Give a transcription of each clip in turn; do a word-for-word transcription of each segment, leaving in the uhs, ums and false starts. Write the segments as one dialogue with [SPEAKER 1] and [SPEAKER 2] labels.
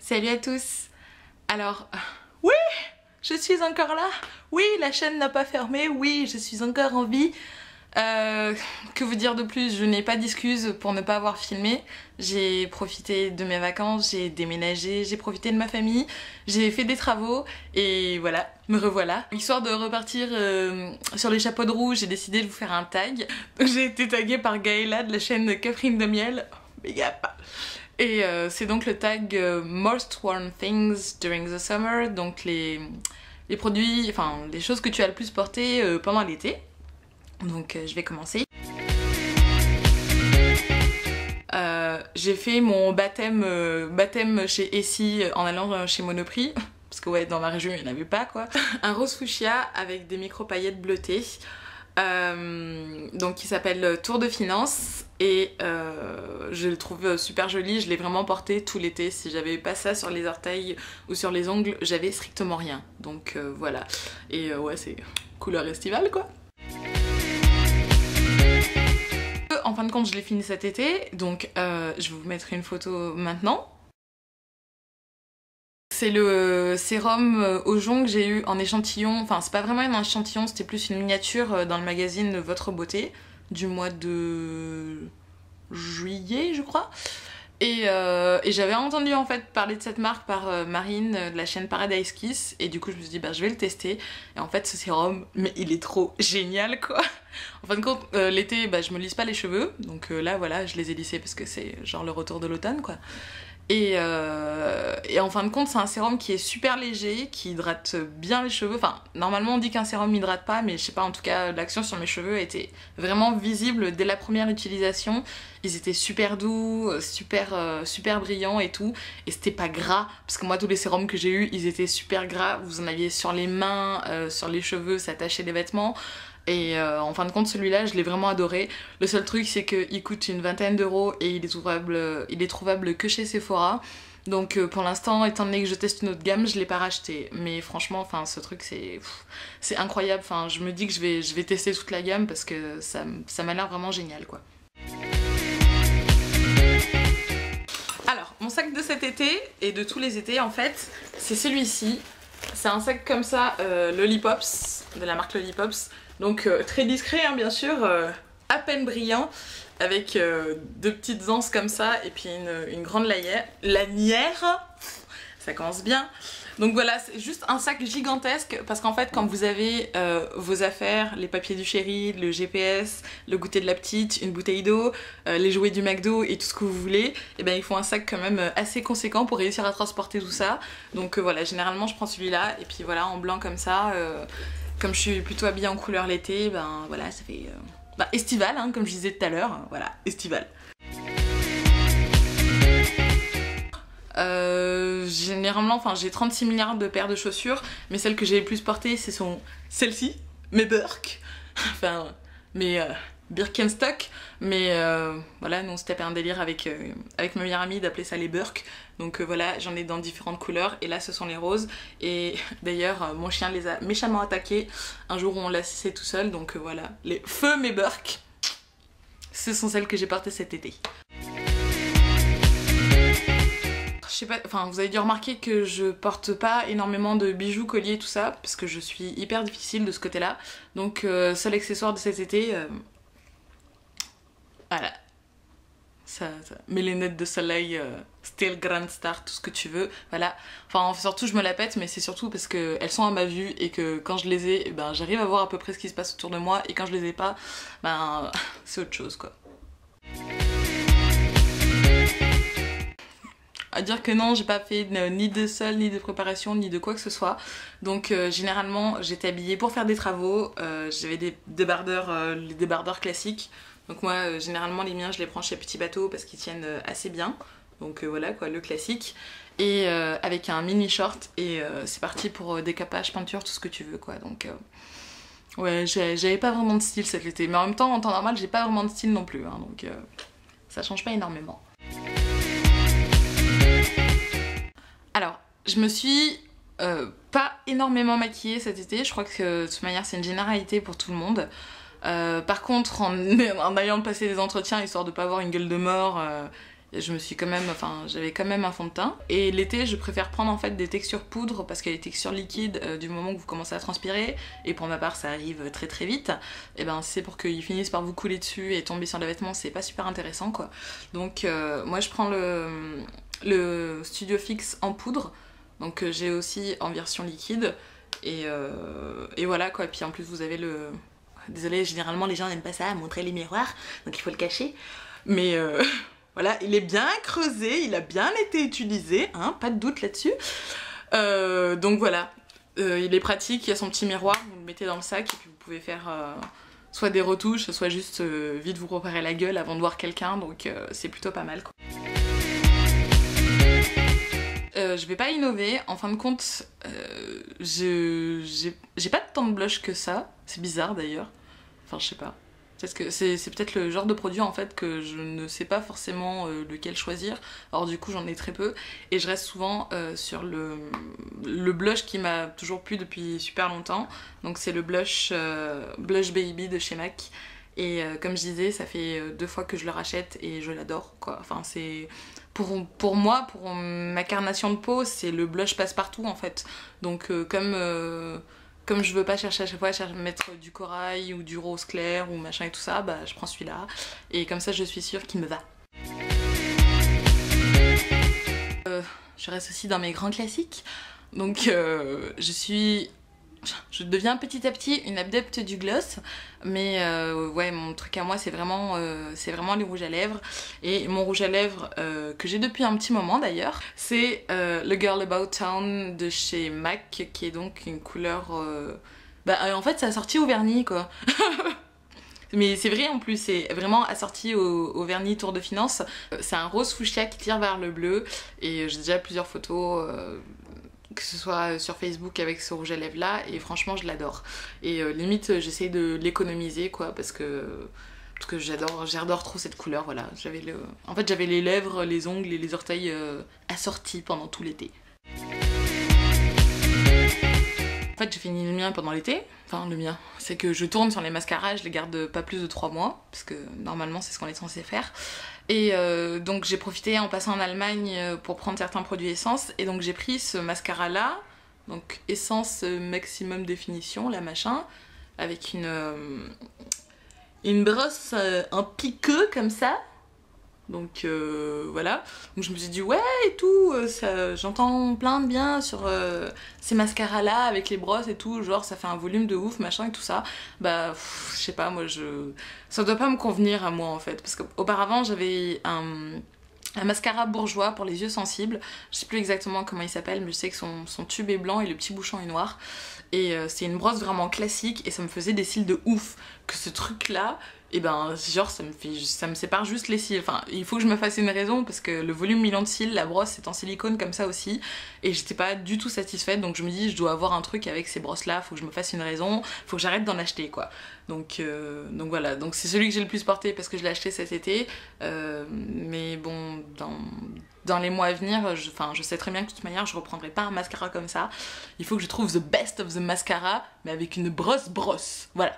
[SPEAKER 1] Salut à tous. Alors, oui, je suis encore là. Oui, la chaîne n'a pas fermé. Oui, je suis encore en vie. Euh, que vous dire de plus? Je n'ai pas d'excuses pour ne pas avoir filmé. J'ai profité de mes vacances, j'ai déménagé, j'ai profité de ma famille, j'ai fait des travaux et voilà, me revoilà. Histoire de repartir euh, sur les chapeaux de roue, j'ai décidé de vous faire un tag. J'ai été taguée par Gaëla de la chaîne Catherine de Miel. Big up. Et euh, c'est donc le tag euh, Most Worn Things During the Summer, donc les, les produits, enfin les choses que tu as le plus portées euh, pendant l'été. Donc euh, je vais commencer. Euh, j'ai fait mon baptême, euh, baptême chez Essie en allant euh, chez Monoprix. Parce que ouais, dans ma région il n'y en avait pas quoi. Un rose fuchsia avec des micro paillettes bleutées. Euh, donc qui s'appelle Tour de Finance et euh, je le trouve super joli, je l'ai vraiment porté tout l'été. Si j'avais pas ça sur les orteils ou sur les ongles, j'avais strictement rien. Donc euh, voilà. Et euh, ouais, c'est couleur estivale quoi. En fin de compte, je l'ai fini cet été, donc euh, je vais vous mettre une photo maintenant. C'est le sérum au jonc que j'ai eu en échantillon, enfin c'est pas vraiment un échantillon, c'était plus une miniature dans le magazine Votre Beauté du mois de juillet je crois. Et, euh, et j'avais entendu en fait parler de cette marque par euh, Marine de la chaîne Paradise Kiss et du coup je me suis dit bah je vais le tester. Et en fait ce sérum, mais il est trop génial quoi. En fin de compte euh, l'été bah je me lisse pas les cheveux, donc euh, là voilà je les ai lissés parce que c'est genre le retour de l'automne quoi. Et, euh, et en fin de compte c'est un sérum qui est super léger, qui hydrate bien les cheveux. Enfin normalement on dit qu'un sérum n'hydrate pas, mais je sais pas, en tout cas l'action sur mes cheveux était vraiment visible dès la première utilisation. Ils étaient super doux, super, euh, super brillants et tout, et c'était pas gras, parce que moi tous les sérums que j'ai eu ils étaient super gras, vous en aviez sur les mains, euh, sur les cheveux, ça tachait les vêtements. Et euh, en fin de compte celui-là je l'ai vraiment adoré. Le seul truc c'est qu'il coûte une vingtaine d'euros et il est trouvable, il est trouvable que chez Sephora. Donc euh, pour l'instant, étant donné que je teste une autre gamme, je l'ai pas racheté. Mais franchement, enfin ce truc c'est c'est incroyable. Enfin je me dis que je vais, je vais tester toute la gamme parce que ça, ça m'a l'air vraiment génial quoi. Alors mon sac de cet été et de tous les étés en fait, c'est celui-ci. C'est un sac comme ça, euh, Lollipops, de la marque Lollipops. Donc euh, très discret hein, bien sûr, euh, à peine brillant, avec euh, deux petites anses comme ça et puis une, une grande lanière, lanière, ça commence bien. Donc voilà, c'est juste un sac gigantesque parce qu'en fait quand vous avez euh, vos affaires, les papiers du chéri, le G P S, le goûter de la petite, une bouteille d'eau, euh, les jouets du McDo et tout ce que vous voulez, et ben il faut un sac quand même assez conséquent pour réussir à transporter tout ça. Donc euh, voilà, généralement je prends celui-là et puis voilà en blanc comme ça, euh, comme je suis plutôt habillée en couleur l'été, ben voilà ça fait euh, bah, estival hein, comme je disais tout à l'heure, voilà estival. Euh, généralement, enfin j'ai trente-six milliards de paires de chaussures, mais celles que j'ai le plus portées ce sont celles-ci, mes Birk, enfin mes euh, Birkenstock, mais euh, voilà, nous on se tapait un délire avec, euh, avec ma meilleure amie d'appeler ça les Birk, donc euh, voilà, j'en ai dans différentes couleurs, et là ce sont les roses, et d'ailleurs euh, mon chien les a méchamment attaqués un jour où on l'a cissé tout seul, donc euh, voilà, les feux mes Birk, ce sont celles que j'ai portées cet été. Je sais pas, enfin vous avez dû remarquer que je porte pas énormément de bijoux, colliers, tout ça, parce que je suis hyper difficile de ce côté-là. Donc euh, seul accessoire de cet été, euh, voilà, ça, ça. Mes lunettes de soleil, euh, Still Grand Star, tout ce que tu veux, voilà. Enfin surtout je me la pète, mais c'est surtout parce qu'elles sont à ma vue et que quand je les ai, ben, j'arrive à voir à peu près ce qui se passe autour de moi, et quand je les ai pas, ben c'est autre chose quoi. À dire que non, j'ai pas fait ni de sol, ni de préparation, ni de quoi que ce soit. Donc euh, généralement j'étais habillée pour faire des travaux, euh, j'avais des débardeurs, euh, les débardeurs classiques. Donc moi euh, généralement les miens je les prends chez Petit Bateau parce qu'ils tiennent euh, assez bien. Donc euh, voilà quoi, le classique. Et euh, avec un mini short et euh, c'est parti pour euh, décapage, peinture, tout ce que tu veux quoi. Donc euh, ouais, j'avais pas vraiment de style cet été. Mais en même temps en temps normal j'ai pas vraiment de style non plus. Hein, donc euh, ça change pas énormément. Alors, je me suis euh, pas énormément maquillée cet été, je crois que de toute manière c'est une généralité pour tout le monde. Euh, par contre, en, en ayant passé des entretiens, histoire de pas avoir une gueule de mort, euh, Et je me suis quand même, enfin j'avais quand même un fond de teint. Et l'été je préfère prendre en fait des textures poudre parce que les textures liquides euh, du moment que vous commencez à transpirer, et pour ma part ça arrive très très vite, et ben c'est pour qu'ils finissent par vous couler dessus et tomber sur les vêtements, c'est pas super intéressant quoi. Donc euh, moi je prends le, le Studio Fix en poudre, donc euh, j'ai aussi en version liquide. Et, euh, et voilà quoi, puis en plus vous avez le... Désolée, généralement les gens n'aiment pas ça, montrer les miroirs, donc il faut le cacher. Mais euh, voilà, il est bien creusé, il a bien été utilisé, hein, pas de doute là-dessus. Euh, donc voilà, euh, il est pratique, il y a son petit miroir, vous le mettez dans le sac et puis vous pouvez faire euh, soit des retouches, soit juste euh, vite vous préparer la gueule avant de voir quelqu'un, donc euh, c'est plutôt pas mal quoi. Euh, je vais pas innover, en fin de compte, euh, j'ai pas tant de blush que ça, c'est bizarre d'ailleurs, enfin je sais pas. C'est peut-être le genre de produit en fait que je ne sais pas forcément euh, lequel choisir, alors du coup j'en ai très peu, et je reste souvent euh, sur le, le blush qui m'a toujours plu depuis super longtemps, donc c'est le blush, euh, Blush Baby de chez MAC. Et euh, comme je disais, ça fait deux fois que je le rachète et je l'adore quoi. Enfin c'est... Pour, pour moi, pour ma carnation de peau, c'est le blush passe-partout en fait. Donc euh, comme, euh, comme je veux pas chercher à chaque fois à mettre du corail ou du rose clair ou machin et tout ça, bah je prends celui-là. Et comme ça je suis sûre qu'il me va. Euh, je reste aussi dans mes grands classiques. Donc euh, je suis... Je deviens petit à petit une adepte du gloss, mais euh, ouais, mon truc à moi c'est vraiment, euh, c'est vraiment les rouges à lèvres. Et mon rouge à lèvres euh, que j'ai depuis un petit moment d'ailleurs, c'est euh, le Girl About Town de chez MAC, qui est donc une couleur... Euh... Bah en fait c'est assorti au vernis quoi. Mais c'est vrai en plus, c'est vraiment assorti au, au vernis Tour de Finance. C'est un rose fuchsia qui tire vers le bleu, et j'ai déjà plusieurs photos... Euh... que ce soit sur Facebook avec ce rouge à lèvres là, et franchement je l'adore. Et euh, limite j'essaye de l'économiser quoi, parce que parce que j'adore j'adore trop cette couleur, voilà. J'avais le... En fait j'avais les lèvres, les ongles et les orteils euh, assortis pendant tout l'été. En fait j'ai fini le mien pendant l'été, enfin le mien, c'est que je tourne sur les mascaras, je les garde pas plus de trois mois, parce que normalement c'est ce qu'on est censé faire. Et euh, donc j'ai profité en passant en Allemagne pour prendre certains produits essence, et donc j'ai pris ce mascara là, donc essence maximum définition, la machin, avec une, euh, une brosse euh, en piqueux comme ça. Donc euh, voilà, donc je me suis dit ouais et tout, euh, j'entends plein de bien sur euh, ces mascaras là avec les brosses et tout, genre ça fait un volume de ouf machin et tout ça. Bah je sais pas, moi je... ça doit pas me convenir à moi en fait, parce qu'auparavant j'avais un... un mascara bourgeois pour les yeux sensibles, je sais plus exactement comment il s'appelle, mais je sais que son, son tube est blanc et le petit bouchon est noir. Et euh, c'est une brosse vraiment classique et ça me faisait des cils de ouf. Que ce truc là, et ben genre ça me, fait, ça me sépare juste les cils. Enfin il faut que je me fasse une raison, parce que le volume million de cils, la brosse c'est en silicone comme ça aussi. Et j'étais pas du tout satisfaite, donc je me dis je dois avoir un truc avec ces brosses là, faut que je me fasse une raison, faut que j'arrête d'en acheter quoi. Donc, euh, donc voilà, donc c'est celui que j'ai le plus porté parce que je l'ai acheté cet été. Euh, mais bon, dans... dans les mois à venir, je, enfin, je sais très bien que de toute manière je reprendrai pas un mascara comme ça. Il faut que je trouve the best of the mascara, mais avec une brosse brosse, voilà.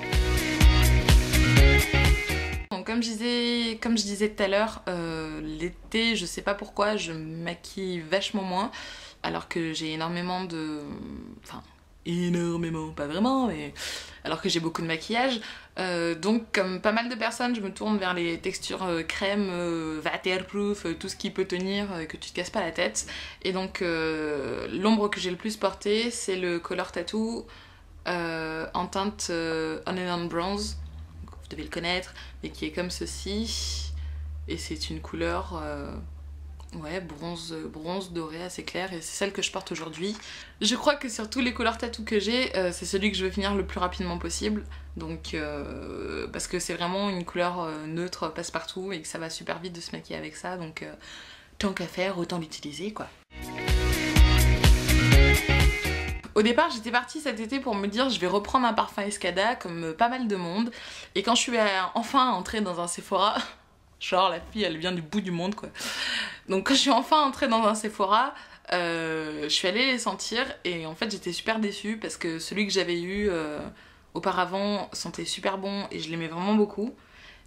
[SPEAKER 1] Donc comme je disais, comme je disais tout à l'heure, euh, l'été je sais pas pourquoi je me maquille vachement moins, alors que j'ai énormément de... Enfin énormément, pas vraiment, mais alors que j'ai beaucoup de maquillage. Euh, donc comme pas mal de personnes, je me tourne vers les textures euh, crème, euh, waterproof, euh, tout ce qui peut tenir, euh, que tu te casses pas la tête. Et donc euh, l'ombre que j'ai le plus portée, c'est le Color Tattoo euh, en teinte euh, On and On Bronze, vous devez le connaître, mais qui est comme ceci. Et c'est une couleur... Euh, ouais, bronze, bronze doré assez clair, et c'est celle que je porte aujourd'hui. Je crois que sur tous les couleurs tattoo que j'ai, euh, c'est celui que je veux finir le plus rapidement possible. Donc, euh, parce que c'est vraiment une couleur euh, neutre passe-partout et que ça va super vite de se maquiller avec ça. Donc, euh, tant qu'à faire, autant l'utiliser quoi. Au départ, j'étais partie cet été pour me dire je vais reprendre un parfum Escada comme pas mal de monde. Et quand je suis enfin entrée dans un Sephora... Genre la fille elle vient du bout du monde quoi. Donc quand je suis enfin entrée dans un Sephora, euh, je suis allée les sentir et en fait j'étais super déçue parce que celui que j'avais eu euh, auparavant sentait super bon et je l'aimais vraiment beaucoup.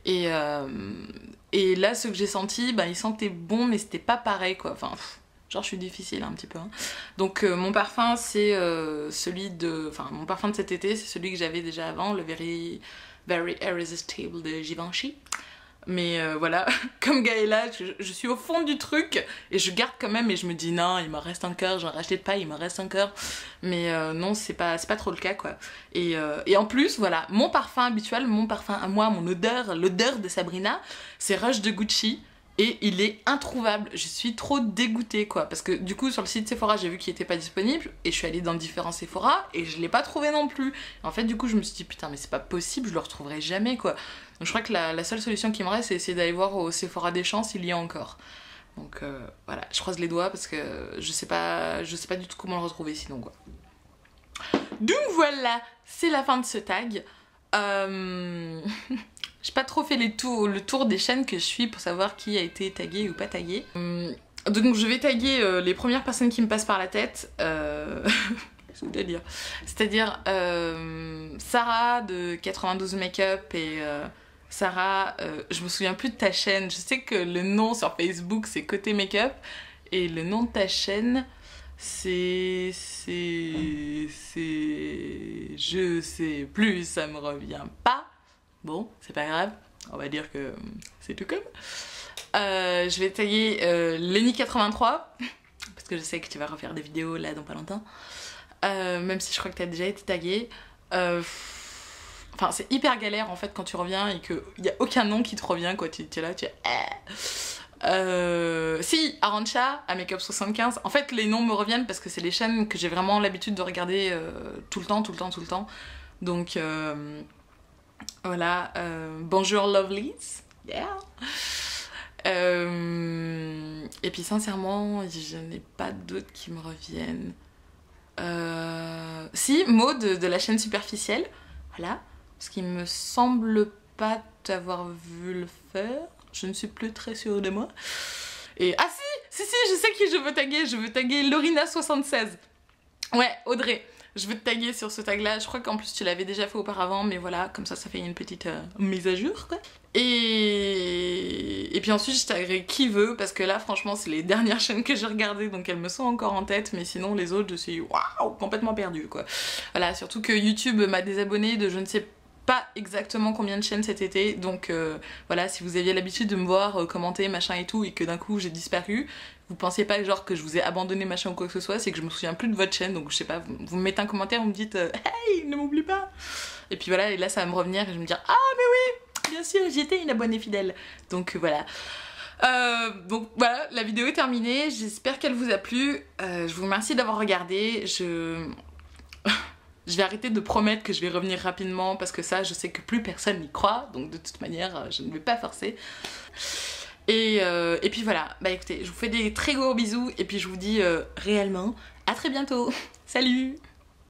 [SPEAKER 1] Et, euh, et là, ceux que j'ai sentis, bah, ils sentaient bon, mais c'était pas pareil, quoi. Enfin, pff, genre, je suis difficile un petit peu. Hein. Donc, euh, mon parfum, c'est euh, celui de... Enfin, mon parfum de cet été, c'est celui que j'avais déjà avant, le Very, Very Irresistible de Givenchy. Mais euh, voilà, comme Gaëla, je, je suis au fond du truc et je garde quand même et je me dis non, il me reste un cœur, j'en ai racheté de pas, il me reste un cœur. Mais euh, non, c'est pas, c'est pas trop le cas quoi. Et, euh, et en plus, voilà, mon parfum habituel, mon parfum à moi, mon odeur, l'odeur de Sabrina, c'est Rush de Gucci. Et il est introuvable, je suis trop dégoûtée quoi, parce que du coup sur le site Sephora j'ai vu qu'il était pas disponible et je suis allée dans différents Sephora et je l'ai pas trouvé non plus. Et en fait du coup je me suis dit putain mais c'est pas possible, je le retrouverai jamais quoi. Donc je crois que la, la seule solution qui me reste c'est essayer d'aller voir au Sephora des Champs s'il y a encore. Donc euh, voilà, je croise les doigts parce que je sais pas, je sais pas du tout comment le retrouver sinon quoi. Donc voilà, c'est la fin de ce tag. Euh... J'ai pas trop fait les tours, le tour des chaînes que je suis pour savoir qui a été tagué ou pas tagué. Hum, donc je vais taguer euh, les premières personnes qui me passent par la tête. Euh... C'est-à-dire euh, Sarah de quatre-vingt-douze Makeup et euh, Sarah, euh, je me souviens plus de ta chaîne. Je sais que le nom sur Facebook c'est Côté Makeup et le nom de ta chaîne c'est... c'est... c'est... je sais plus, ça me revient pas. Bon, c'est pas grave, on va dire que c'est tout comme. Euh, je vais taguer euh, Lenny quatre-vingt-trois, parce que je sais que tu vas refaire des vidéos là dans pas longtemps. Euh, même si je crois que tu as déjà été taguée. Euh, enfin, c'est hyper galère en fait quand tu reviens et qu'il n'y a aucun nom qui te revient, quoi. Tu, tu es là, tu es... Euh, si, Arancha, à Makeup soixante-quinze. En fait, les noms me reviennent parce que c'est les chaînes que j'ai vraiment l'habitude de regarder euh, tout le temps, tout le temps, tout le temps. Donc... Euh, voilà, euh, bonjour lovelies, yeah. Euh, et puis sincèrement, je n'ai pas d'autres qui me reviennent. Euh, si, Maud de, de la chaîne Superficielle, voilà, parce qu'il me semble pas t'avoir vu le faire, je ne suis plus très sûre de moi. Et ah si, si, si, je sais qui je veux taguer, je veux taguer Lorina soixante-seize. Ouais, Audrey. Je veux te taguer sur ce tag là, je crois qu'en plus tu l'avais déjà fait auparavant, mais voilà, comme ça ça fait une petite euh, mise à jour quoi. Et... et puis ensuite je taguerai qui veut, parce que là franchement c'est les dernières chaînes que j'ai regardées, donc elles me sont encore en tête, mais sinon les autres je suis waouh, complètement perdue quoi. Voilà, surtout que YouTube m'a désabonné de je ne sais pas exactement combien de chaînes cet été, donc euh, voilà, si vous aviez l'habitude de me voir euh, commenter machin et tout, et que d'un coup j'ai disparu, vous pensiez pas genre que je vous ai abandonné machin ou quoi que ce soit, c'est que je me souviens plus de votre chaîne, donc je sais pas, vous, vous me mettez un commentaire, vous me dites euh, hey, ne m'oublie pas. Et puis voilà, et là ça va me revenir et je vais me dire ah mais oui, bien sûr, j'étais une abonnée fidèle. Donc euh, voilà. Euh, donc voilà, la vidéo est terminée, j'espère qu'elle vous a plu. Euh, je vous remercie d'avoir regardé. Je... je vais arrêter de promettre que je vais revenir rapidement parce que ça, je sais que plus personne n'y croit, donc de toute manière, je ne vais pas forcer. Et, euh, et puis voilà, bah écoutez, je vous fais des très gros bisous et puis je vous dis euh, réellement à très bientôt. Salut!